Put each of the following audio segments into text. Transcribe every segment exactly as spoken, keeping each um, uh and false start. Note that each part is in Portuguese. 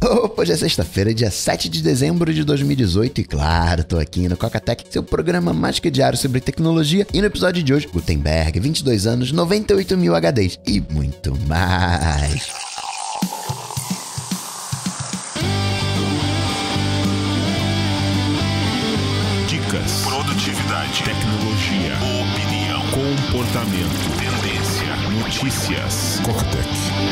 Opa, hoje é sexta-feira, dia sete de dezembro de dois mil e dezoito e claro, tô aqui no Coca-Tech, seu programa mais que diário sobre tecnologia, e no episódio de hoje, Gutenberg, vinte e dois anos, noventa e oito mil H Ds e muito mais. Dicas, produtividade, tecnologia, opinião, comportamento, tendência, notícias. Coca-Tech.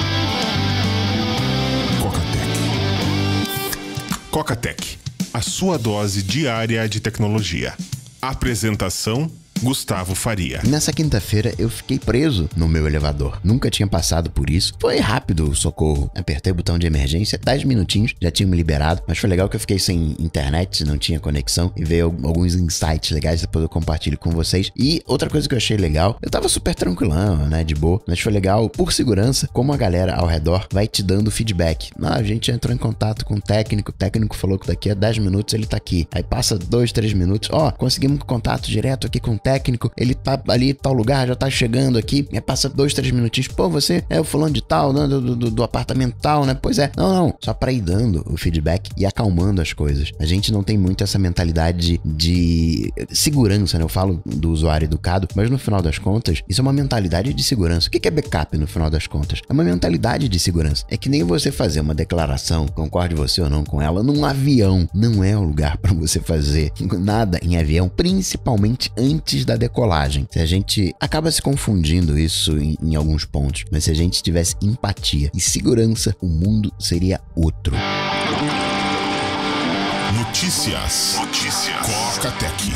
Coca-Tech. Coca-Tech, a sua dose diária de tecnologia. Apresentação: Gustavo Faria. Nessa quinta-feira eu fiquei preso no meu elevador. Nunca tinha passado por isso. Foi rápido o socorro. Apertei o botão de emergência, dez minutinhos, já tinha me liberado. Mas foi legal que eu fiquei sem internet, não tinha conexão. E veio alguns insights legais, depois eu compartilho com vocês. E outra coisa que eu achei legal, eu tava super tranquilão, né, de boa. Mas foi legal, por segurança, como a galera ao redor vai te dando feedback. Ah, a gente entrou em contato com o técnico. O técnico falou que daqui a dez minutos ele tá aqui. Aí passa dois, três minutos. Ó, oh, conseguimos contato direto aqui com o técnico. técnico, ele tá ali em tal lugar, já tá chegando aqui, e passa dois, três minutinhos, pô, você é o fulano de tal, né, do, do, do apartamento tal, né, pois é, não, não, só pra ir dando o feedback e acalmando as coisas. A gente não tem muito essa mentalidade de, de segurança, né, eu falo do usuário educado, mas no final das contas, isso é uma mentalidade de segurança. O que é backup no final das contas? É uma mentalidade de segurança. É que nem você fazer uma declaração, concorde você ou não com ela, num avião. Não é o lugar pra você fazer nada em avião, principalmente antes da decolagem. Se a gente acaba se confundindo isso em, em alguns pontos, mas se a gente tivesse empatia e segurança, o mundo seria outro. Notícias. Notícias. Coca-Tech.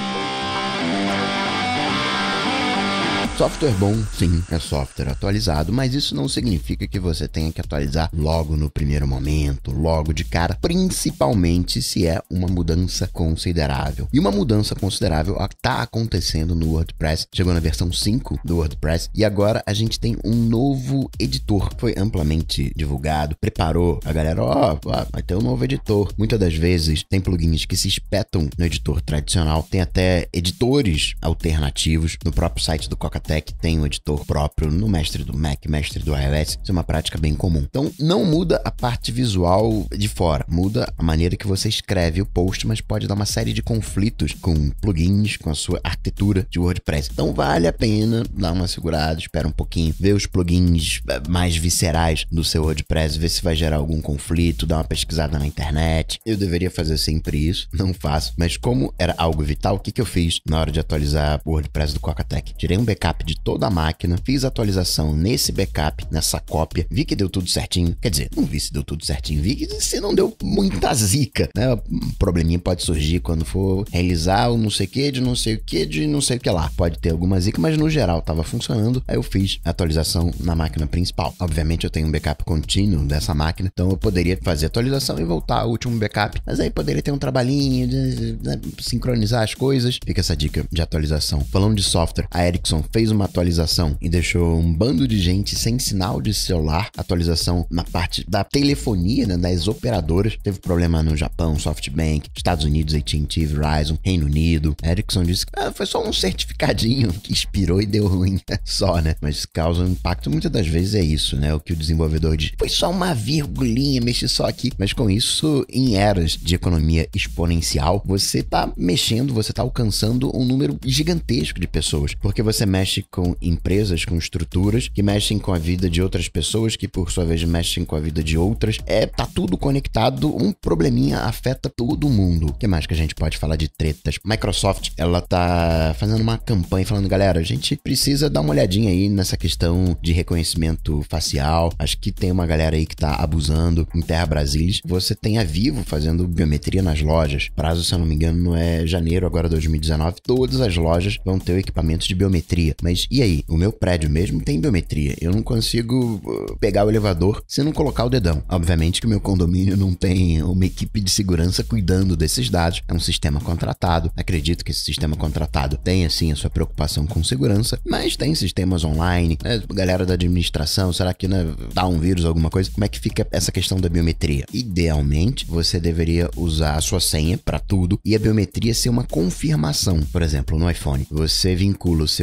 Software bom, sim, é software atualizado, mas isso não significa que você tenha que atualizar logo no primeiro momento, logo de cara, principalmente se é uma mudança considerável. E uma mudança considerável está acontecendo no WordPress. Chegou na versão cinco do WordPress e agora a gente tem um novo editor. Foi amplamente divulgado, preparou a galera, ó, oh, vai ter um novo editor. Muitas das vezes tem plugins que se espetam no editor tradicional, tem até editores alternativos no próprio site do Coca-Tech. Tem um editor próprio no mestre do Mac, mestre do iOS. Isso é uma prática bem comum. Então, não muda a parte visual de fora. Muda a maneira que você escreve o post, mas pode dar uma série de conflitos com plugins, com a sua arquitetura de WordPress. Então, vale a pena dar uma segurada, espera um pouquinho, ver os plugins mais viscerais do seu WordPress, ver se vai gerar algum conflito, dar uma pesquisada na internet. Eu deveria fazer sempre isso, não faço. Mas como era algo vital, o que, que eu fiz na hora de atualizar o WordPress do Coca-Tech? Tirei um backup de toda a máquina, fiz a atualização nesse backup, nessa cópia, vi que deu tudo certinho. Quer dizer, não vi se deu tudo certinho, vi que se não deu muita zica, né? Um probleminha pode surgir quando for realizar o não sei o que, de não sei o que, de não sei o que lá. Pode ter alguma zica, mas no geral tava funcionando. Aí eu fiz a atualização na máquina principal. Obviamente eu tenho um backup contínuo dessa máquina, então eu poderia fazer a atualização e voltar ao último backup, mas aí poderia ter um trabalhinho de, né, sincronizar as coisas. Fica essa dica de atualização. Falando de software, a Ericsson fez uma atualização e deixou um bando de gente sem sinal de celular. Atualização na parte da telefonia, né, das operadoras. Teve problema no Japão, SoftBank, Estados Unidos, A T and T, Verizon, Reino Unido. A Ericsson disse que ah, foi só um certificadinho que expirou e deu ruim só, né? Mas causa um impacto. Muitas das vezes é isso, né? O que o desenvolvedor diz. Foi só uma virgulinha, mexi só aqui. Mas com isso, em eras de economia exponencial, você tá mexendo, você tá alcançando um número gigantesco de pessoas. Porque você mexe com empresas, com estruturas que mexem com a vida de outras pessoas, que por sua vez mexem com a vida de outras. É, tá tudo conectado, um probleminha afeta todo mundo. O que mais que a gente pode falar de tretas? Microsoft, ela tá fazendo uma campanha falando, galera, a gente precisa dar uma olhadinha aí nessa questão de reconhecimento facial. Acho que tem uma galera aí que tá abusando. Em Terra Brasilis, você tem a Vivo fazendo biometria nas lojas. Prazo, se eu não me engano, não é janeiro, agora dois mil e dezenove, todas as lojas vão ter o equipamento de biometria. Mas e aí? O meu prédio mesmo tem biometria. Eu não consigo pegar o elevador se não colocar o dedão. Obviamente que o meu condomínio não tem uma equipe de segurança cuidando desses dados. É um sistema contratado. Acredito que esse sistema contratado tem, assim, a sua preocupação com segurança, mas tem sistemas online, né? Galera da administração, será que, né, dá um vírus, alguma coisa? Como é que fica essa questão da biometria? Idealmente, você deveria usar a sua senha para tudo e a biometria ser uma confirmação. Por exemplo, no iPhone, você vincula o seu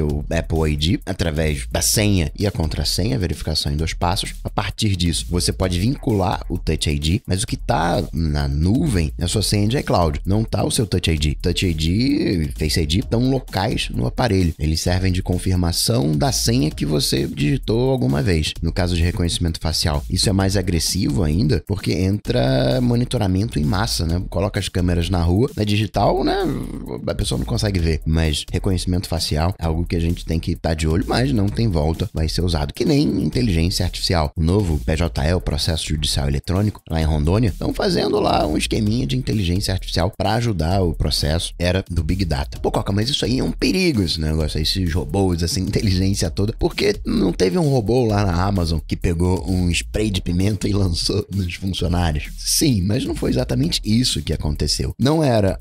Apple I D através da senha e a contrassenha, verificação em dois passos. A partir disso, você pode vincular o Touch I D, mas o que está na nuvem é a sua senha de iCloud, não está o seu Touch I D. Touch I D e Face I D estão locais no aparelho. Eles servem de confirmação da senha que você digitou alguma vez. No caso de reconhecimento facial, isso é mais agressivo ainda, porque entra monitoramento em massa, né? Coloca as câmeras na rua, na digital, né? A pessoa não consegue ver, mas reconhecimento facial é algo que a gente tem que estar de olho, mas não tem volta, vai ser usado que nem inteligência artificial. O novo P J E, o Processo Judicial Eletrônico, lá em Rondônia, estão fazendo lá um esqueminha de inteligência artificial para ajudar o processo. Era do Big Data. Pô, Coca, mas isso aí é um perigo, esse negócio, esses robôs, essa inteligência toda, porque não teve um robô lá na Amazon que pegou um spray de pimenta e lançou nos funcionários? Sim, mas não foi exatamente isso que aconteceu. Não era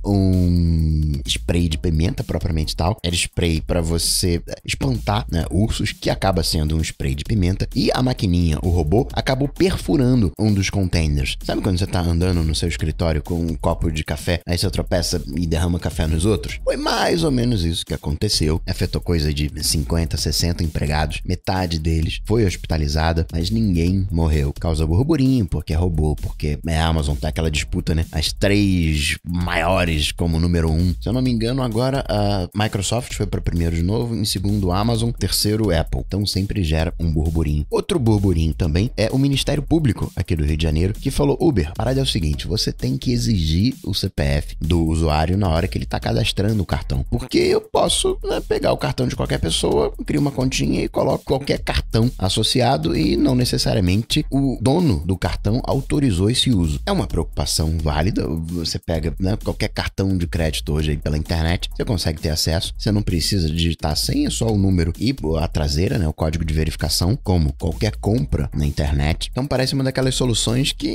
um spray de pimenta propriamente tal, era spray para você espantar, né, ursos, que acaba sendo um spray de pimenta, e a maquininha, o robô, acabou perfurando um dos containers. Sabe quando você tá andando no seu escritório com um copo de café, aí você tropeça e derrama café nos outros? Foi mais ou menos isso que aconteceu. Afetou coisa de cinquenta, sessenta empregados, metade deles foi hospitalizada, mas ninguém morreu. Causa burburinho, porque é robô, porque é Amazon, tá aquela disputa, né? As três maiores como número um. Se eu não me engano, agora a Microsoft foi para primeiro de novo, em segundo Amazon, terceiro Apple. Então sempre gera um burburinho. Outro burburinho também é o Ministério Público aqui do Rio de Janeiro, que falou: Uber, a parada é o seguinte, você tem que exigir o C P F do usuário na hora que ele tá cadastrando o cartão. Porque eu posso, né, pegar o cartão de qualquer pessoa, crio uma continha e coloco qualquer cartão associado e não necessariamente o dono do cartão autorizou esse uso. É uma preocupação válida. Você pega, né, qualquer cartão de crédito hoje aí pela internet, você consegue ter acesso, você não precisa digitar a senha, só o número e a traseira, né, o código de verificação, como qualquer compra na internet. Então parece uma daquelas soluções que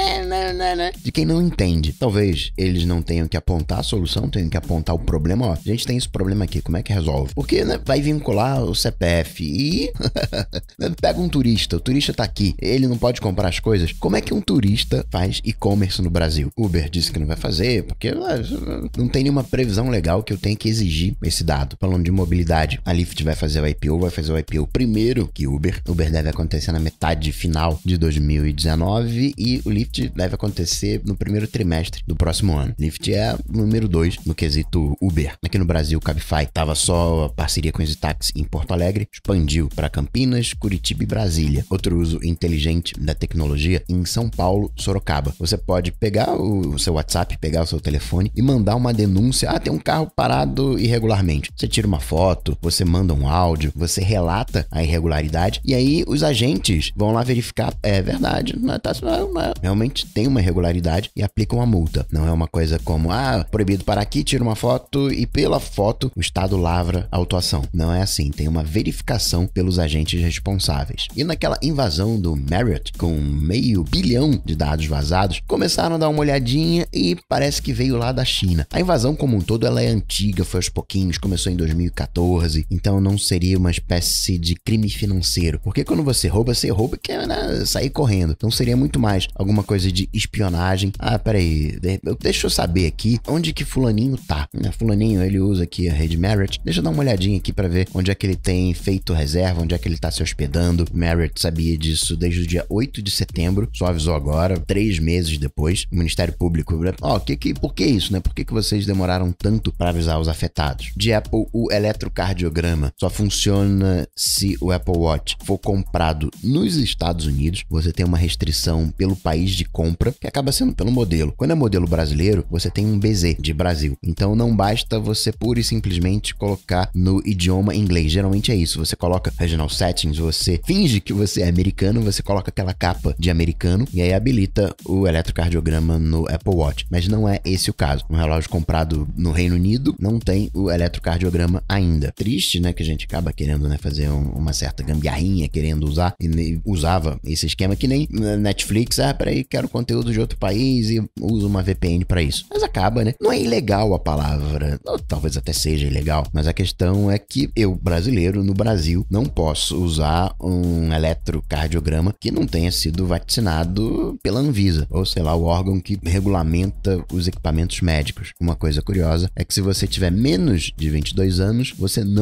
de quem não entende. Talvez eles não tenham que apontar a solução, tenham que apontar o problema. Ó, a gente tem esse problema aqui, como é que resolve? Porque, né, vai vincular o C P F e pega um turista, o turista tá aqui, ele não pode comprar as coisas. Como é que um turista faz e-commerce no Brasil? Uber disse que não vai fazer, porque não tem nenhuma previsão legal que eu tenha que exigir esse dado. Falando de mobilidade, a Lyft vai fazer o I P O, vai fazer o I P O primeiro que Uber. Uber deve acontecer na metade final de dois mil e dezenove e o Lyft deve acontecer no primeiro trimestre do próximo ano. Lyft é o número dois no quesito Uber. Aqui no Brasil, o Cabify tava só parceria com o EasyTaxi em Porto Alegre, expandiu para Campinas, Curitiba e Brasília. Outro uso inteligente da tecnologia em São Paulo, Sorocaba. Você pode pegar o seu WhatsApp, pegar o seu telefone e mandar uma denúncia. Ah, tem um carro parado irregularmente. Você tira uma foto, você manda um áudio, você relata a irregularidade e aí os agentes vão lá verificar. É verdade, não é, tá, não é, realmente tem uma irregularidade e aplicam a multa. Não é uma coisa como, ah, proibido parar aqui, tira uma foto e pela foto o Estado lavra a autuação. Não é assim, tem uma verificação pelos agentes responsáveis. E naquela invasão do Marriott, com meio bilhão de dados vazados, começaram a dar uma olhadinha e parece que veio lá da China. A invasão como um todo, ela é antiga, foi aos pouquinhos, começou em dois mil e quatorze, então não seria uma espécie de crime financeiro, porque quando você rouba, você rouba e quer, né, sair correndo. Então seria muito mais alguma coisa de espionagem. Ah, peraí, deixa eu saber aqui onde que fulaninho tá. Fulaninho, ele usa aqui a rede Marriott, deixa eu dar uma olhadinha aqui pra ver onde é que ele tem feito reserva, onde é que ele tá se hospedando. Marriott sabia disso desde o dia oito de setembro, só avisou agora, três meses depois. O Ministério Público, ó, oh, que, que, por que isso, né? Por que, que vocês demoraram tanto para avisar os afetados? De Apple, o eletrocardiograma só funciona se o Apple Watch for comprado nos Estados Unidos. Você tem uma restrição pelo país de compra, que acaba sendo pelo modelo. Quando é modelo brasileiro, você tem um B Z de Brasil. Então não basta você pura e simplesmente colocar no idioma inglês. Geralmente é isso, você coloca Regional Settings, você finge que você é americano, você coloca aquela capa de americano e aí habilita o eletrocardiograma no Apple Watch. Mas não é esse o caso. Um relógio comprado no Reino Unido não tem o eletrocardiograma ainda. Triste, né, que a gente acaba querendo, né, fazer um, uma certa gambiarrinha, querendo usar, e usava esse esquema que nem Netflix, ah, peraí, quero conteúdo de outro país e uso uma V P N pra isso. Mas acaba, né? Não é ilegal a palavra, ou talvez até seja ilegal, mas a questão é que eu, brasileiro, no Brasil, não posso usar um eletrocardiograma que não tenha sido vacinado pela Anvisa, ou sei lá, o órgão que regulamenta os equipamentos médicos. Uma coisa curiosa é que se você tiver menos de vinte e dois anos, você não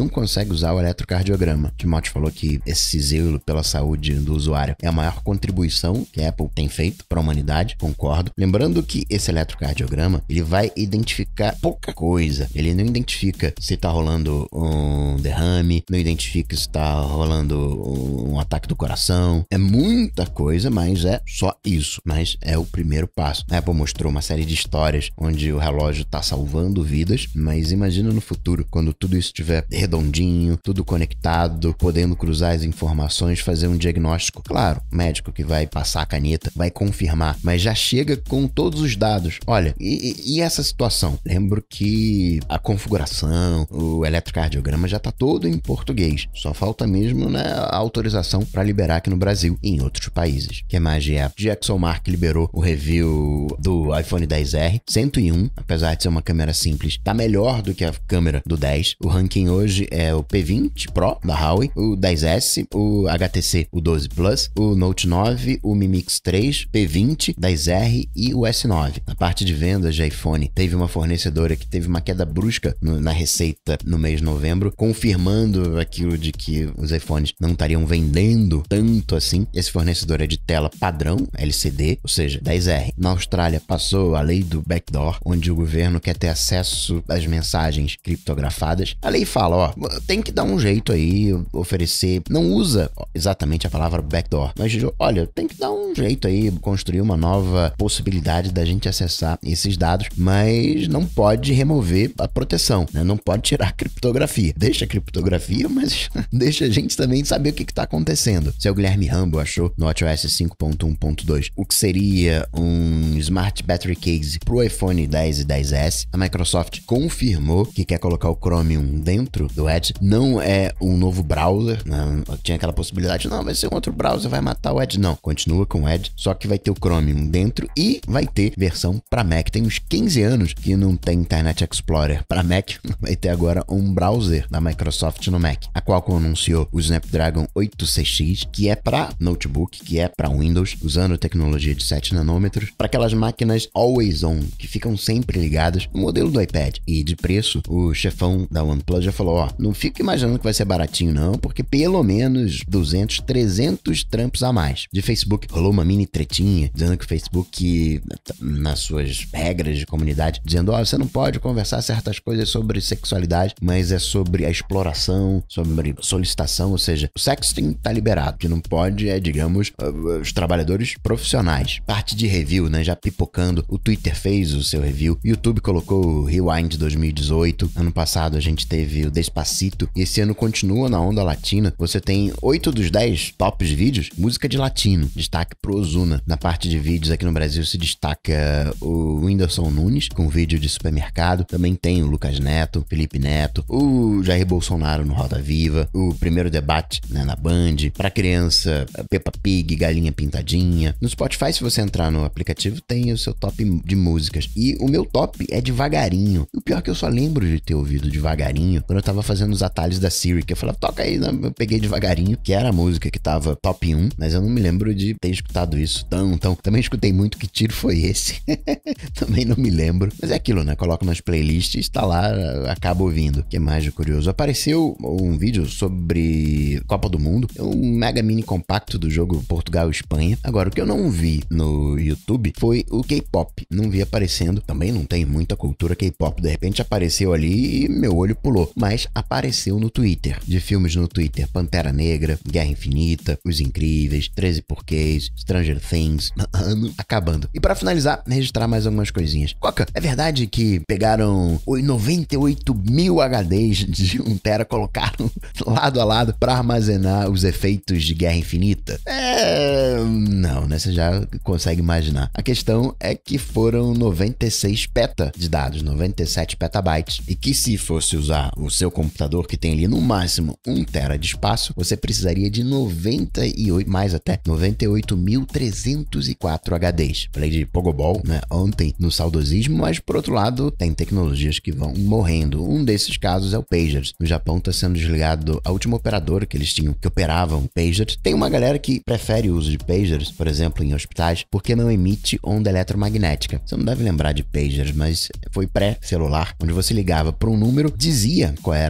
consegue usar o eletrocardiograma. Timóteo falou que esse zelo pela saúde do usuário é a maior contribuição que a Apple tem feito para a humanidade, concordo. Lembrando que esse eletrocardiograma, ele vai identificar pouca coisa. Ele não identifica se tá rolando um derrame, não identifica se tá rolando um ataque do coração. É muita coisa, mas é só isso. Mas é o primeiro passo. A Apple mostrou uma série de histórias onde o relógio tá salvando vidas, mas imagina no futuro, quando tudo isso estiver redondinho, tudo conectado, podendo cruzar as informações, fazer um diagnóstico. Claro, o médico que vai passar a caneta vai confirmar, mas já chega com todos os dados. Olha, e, e essa situação? Lembro que a configuração, o eletrocardiograma já tá todo em português. Só falta mesmo, né, a autorização para liberar aqui no Brasil e em outros países. Que mais de Apple? Jackson Mark liberou o review do iPhone X R, cento e um, apesar de ser uma câmera simples, tá melhor do que a câmera do dez. O ranking hoje é o P vinte Pro da Huawei, o dez S, o H T C, o doze Plus, o Note nove, o Mi Mix três, P vinte, dez R e o S nove. Na parte de vendas de iPhone, teve uma fornecedora que teve uma queda brusca no, na receita no mês de novembro, confirmando aquilo de que os iPhones não estariam vendendo tanto assim. Esse fornecedor é de tela padrão, L C D, ou seja, dez R. Na Austrália, passou a lei do backdoor, onde o governo quer ter acesso às mensagens criptografadas. A lei fala, ó, tem que dar um jeito aí, oferecer, não usa exatamente a palavra backdoor, mas olha, tem que dar um jeito aí, construir uma nova possibilidade da gente acessar esses dados, mas não pode remover a proteção, né? Não pode tirar a criptografia. Deixa a criptografia, mas deixa a gente também saber o que está acontecendo. Se o Guilherme Rambo achou no WatchOS cinco ponto um ponto dois o que seria um Smart Battery Case para o iPhone dez e dez S, a Microsoft confirmou que quer colocar o Chromium dentro do Edge. Não é um novo browser, não, tinha aquela possibilidade, não, vai ser um outro browser, vai matar o Edge. Não, continua com o Edge, só que vai ter o Chromium dentro e vai ter versão para Mac. Tem uns quinze anos que não tem Internet Explorer para Mac, vai ter agora um browser da Microsoft no Mac. A Qualcomm anunciou o Snapdragon oito C X, que é para notebook, que é para Windows, usando tecnologia de sete nanômetros, para aquelas máquinas always on, que ficam sempre ligadas, no modelo do iPad. E de preço, o chefão da OnePlus já falou, ó, não fica imaginando que vai ser baratinho não, porque pelo menos duzentos, trezentos trampos a mais. De Facebook, rolou uma mini tretinha, dizendo que o Facebook, nas suas regras de comunidade, dizendo, ó, você não pode conversar certas coisas sobre sexualidade, mas é sobre a exploração, sobre solicitação, ou seja, o sexting tá liberado. O que não pode é, digamos, os trabalhadores profissionais. Parte de review, né, já pipocando, o Twitter fez o seu review, o YouTube colocou o Rewind dois mil e dezoito, ano passado a gente teve o Despacito, e esse ano continua na onda latina. Você tem oito dos dez tops de vídeos, música de latino, destaque pro Ozuna. Na parte de vídeos aqui no Brasil se destaca o Whindersson Nunes, com vídeo de supermercado, também tem o Lucas Neto, Felipe Neto, o Jair Bolsonaro no Roda Viva, o primeiro debate, né, na Band, pra criança, Peppa Pig, Galinha Pintadinha. No Spotify, se você entrar no aplicativo, tem o seu top de músicas. E o meu top é devagarinho. O pior é que eu só lembro de ter ouvido devagarinho quando eu tava fazendo os atalhos da Siri, que eu falava, toca aí, né? Eu peguei devagarinho, que era a música que tava top um, mas eu não me lembro de ter escutado isso tão, tão. Também escutei muito, que tiro foi esse? Também não me lembro. Mas é aquilo, né? Coloco nas playlists, está lá, acabo ouvindo. O que é mais de curioso? Apareceu um vídeo sobre Copa do Mundo, um mega mini compacto do jogo Portugal e Espanha. Agora, o que eu não vi no YouTube foi o K-pop. Não vi aparecendo. Também não tem muita cultura K-pop. De repente apareceu ali e meu olho pulou. Mas apareceu no Twitter. De filmes no Twitter. Pantera Negra, Guerra Infinita, Os Incríveis, treze Porquês, Stranger Things. Ano acabando. E pra finalizar, registrar mais algumas coisinhas. Coca, é verdade que pegaram noventa e oito mil H Ds de um tera, colocaram lado a lado pra armazenar os efeitos de Guerra Infinita? É... não, né? Você já consegue imaginar. A questão é que foram noventa e seis peta de dados, noventa e sete petabytes. E que se fosse usar o seu computador, que tem ali no máximo um tera de espaço, você precisaria de noventa e oito, mais até, noventa e oito mil trezentos e quatro H Ds. Falei de Pogobol, né, ontem no saudosismo, mas por outro lado, tem tecnologias que vão morrendo. Um desses casos é o Pagers. No Japão está sendo desligado a última operadora que eles tinham, que operavam Pagers. Tem uma galera que prefere o uso de Pagers, por exemplo, em hospitais, porque não emite onda eletromagnética. Você não deve lembrar de Pagers, mas foi pré-celular, onde você ligava para um número, dizia qual era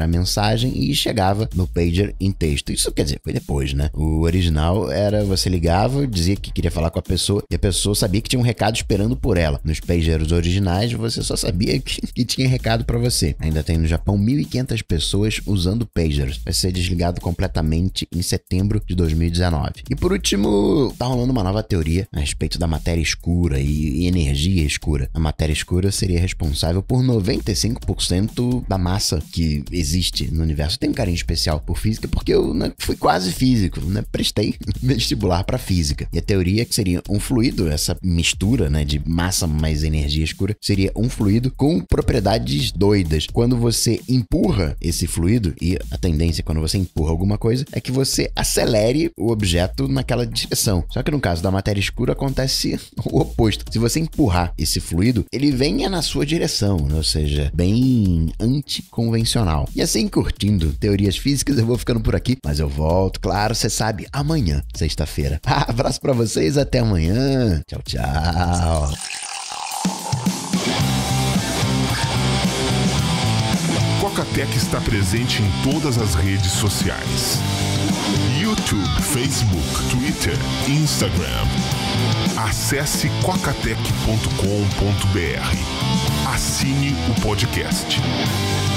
mensagem e chegava no pager em texto. Isso quer dizer, foi depois, né? O original era você ligava, dizia que queria falar com a pessoa e a pessoa sabia que tinha um recado esperando por ela. Nos pagers originais, você só sabia que, que tinha recado para você. Ainda tem no Japão mil e quinhentas pessoas usando pagers. Vai ser desligado completamente em setembro de dois mil e dezenove. E por último, tá rolando uma nova teoria a respeito da matéria escura e, e energia escura. A matéria escura seria responsável por noventa e cinco por cento da massa que existe no universo. Tem um carinho especial por física porque eu, né, fui quase físico, né? Prestei vestibular para física. E a teoria é que seria um fluido, essa mistura, né, de massa mais energia escura, seria um fluido com propriedades doidas. Quando você empurra esse fluido, e a tendência quando você empurra alguma coisa é que você acelere o objeto naquela direção. Só que no caso da matéria escura acontece o oposto. Se você empurrar esse fluido, ele venha na sua direção, né? Ou seja, bem anticonvencional. E assim, curtindo teorias físicas, eu vou ficando por aqui, mas eu volto, claro, você sabe, amanhã, sexta-feira. Abraço pra vocês, até amanhã. Tchau, tchau. Quacatec está presente em todas as redes sociais: YouTube, Facebook, Twitter, Instagram. Acesse quacatec ponto com ponto br. Assine o podcast.